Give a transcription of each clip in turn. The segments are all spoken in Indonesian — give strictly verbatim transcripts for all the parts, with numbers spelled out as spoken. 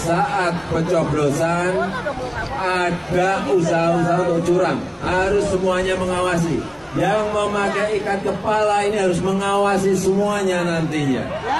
saat pencoblosan ada usaha-usaha untuk curang, harus semuanya mengawasi. Yang memakai ikat kepala ini harus mengawasi semuanya nantinya.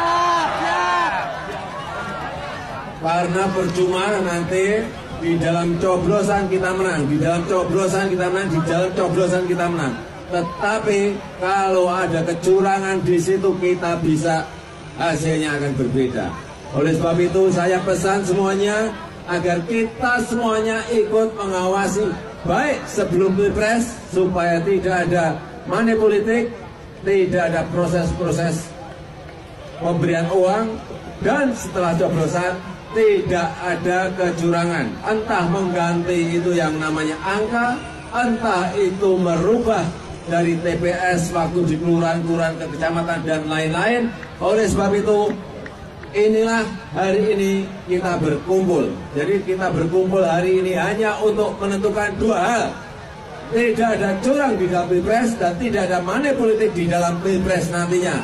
Karena percuma nanti di dalam coblosan kita menang, di dalam coblosan kita menang, di dalam coblosan kita menang. Tetapi kalau ada kecurangan di situ kita bisa, hasilnya akan berbeda. Oleh sebab itu saya pesan semuanya agar kita semuanya ikut mengawasi baik sebelum Pilpres supaya tidak ada money politik, tidak ada proses-proses pemberian uang, dan setelah coblosan tidak ada kecurangan. Entah mengganti itu yang namanya angka, entah itu merubah dari T P S waktu di kelurahan-kelurahan ke kecamatan dan lain-lain. Oleh sebab itu inilah hari ini kita berkumpul. Jadi kita berkumpul hari ini hanya untuk menentukan dua hal. Tidak ada curang di dalam Pilpres dan tidak ada money politik di dalam Pilpres nantinya.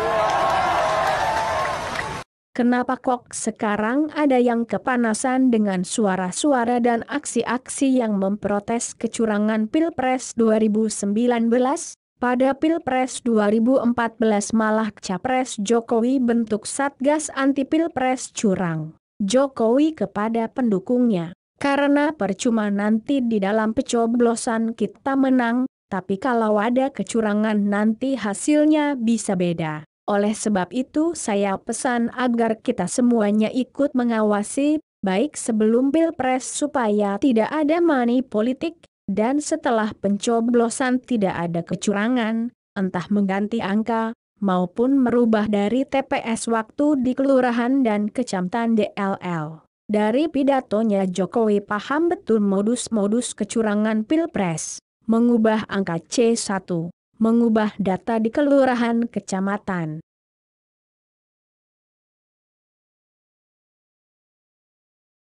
Kenapa kok sekarang ada yang kepanasan dengan suara-suara dan aksi-aksi yang memprotes kecurangan Pilpres dua ribu sembilan belas? Pada Pilpres dua ribu empat belas malah Capres Jokowi bentuk Satgas Anti Pilpres Curang. Jokowi kepada pendukungnya, karena percuma nanti di dalam pencoblosan kita menang, tapi kalau ada kecurangan nanti hasilnya bisa beda. Oleh sebab itu saya pesan agar kita semuanya ikut mengawasi, baik sebelum Pilpres supaya tidak ada money politik, dan setelah pencoblosan tidak ada kecurangan, entah mengganti angka, maupun merubah dari T P S waktu di kelurahan dan kecamatan D L L. Dari pidatonya Jokowi paham betul modus-modus kecurangan Pilpres, mengubah angka C satu. Mengubah data di kelurahan kecamatan,